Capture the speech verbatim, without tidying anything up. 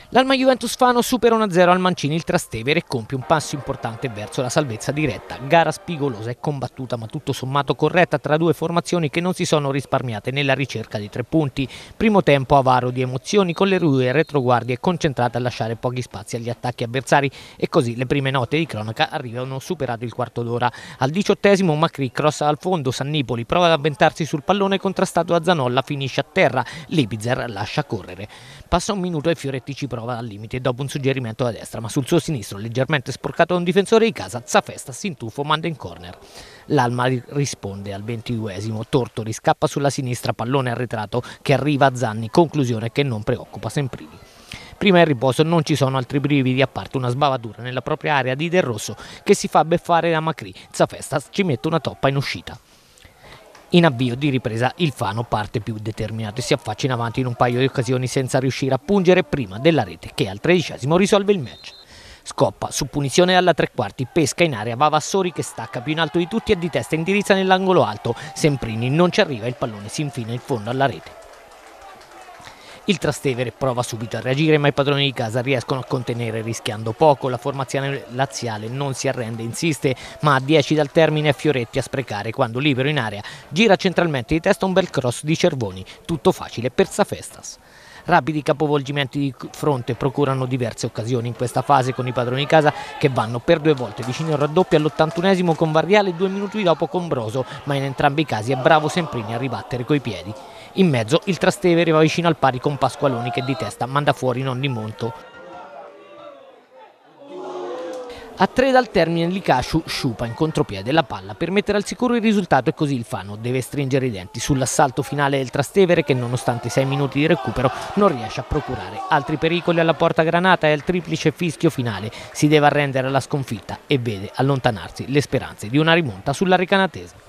L'Alma Juventus Fano supera uno a zero al Mancini il Trastevere e compie un passo importante verso la salvezza diretta. Gara spigolosa e combattuta ma tutto sommato corretta tra due formazioni che non si sono risparmiate nella ricerca di tre punti. Primo tempo avaro di emozioni con le due retroguardie concentrate a lasciare pochi spazi agli attacchi avversari e così le prime note di cronaca arrivano superato il quarto d'ora. Al diciottesimo Macri crossa al fondo, Sannipoli prova ad avventarsi sul pallone contrastato da Zanolla, finisce a terra, Lipizer lascia correre. Passa un minuto e Fioretti ci prova al limite dopo un suggerimento da destra, ma sul suo sinistro, leggermente sporcato da un difensore di casa, Zafestas in tuffo manda in corner. L'Alma risponde al ventiduesimo, Tortori scappa sulla sinistra, pallone arretrato che arriva a Zanni, conclusione che non preoccupa Semprini. Prima in riposo non ci sono altri brividi a parte una sbavatura nella propria area di Del Rosso che si fa beffare da Macri, Zafestas ci mette una toppa in uscita. In avvio di ripresa il Fano parte più determinato e si affaccia in avanti in un paio di occasioni senza riuscire a pungere prima della rete che al tredicesimo risolve il match. Scoppa su punizione alla tre quarti, pesca in area, va Vassori che stacca più in alto di tutti e di testa indirizza nell'angolo alto, Semprini non ci arriva e il pallone si infila in fondo alla rete. Il Trastevere prova subito a reagire ma i padroni di casa riescono a contenere rischiando poco, la formazione laziale non si arrende, insiste ma a dieci dal termine è Fioretti a sprecare quando libero in area gira centralmente di testa un bel cross di Cervoni, tutto facile per Zafestas. Rapidi capovolgimenti di fronte procurano diverse occasioni in questa fase con i padroni di casa che vanno per due volte vicino al raddoppio all'ottantunesimo con Varriale e due minuti dopo con Broso, ma in entrambi i casi è bravo Semprini a ribattere coi piedi. In mezzo il Trastevere va vicino al pari con Pasqualoni che di testa manda fuori non di molto. A tre dal termine Licasciu sciupa in contropiede la palla per mettere al sicuro il risultato e così il Fano deve stringere i denti sull'assalto finale del Trastevere che nonostante i sei minuti di recupero non riesce a procurare altri pericoli alla porta granata e al triplice fischio finale si deve arrendere alla sconfitta e vede allontanarsi le speranze di una rimonta sulla Recanatese.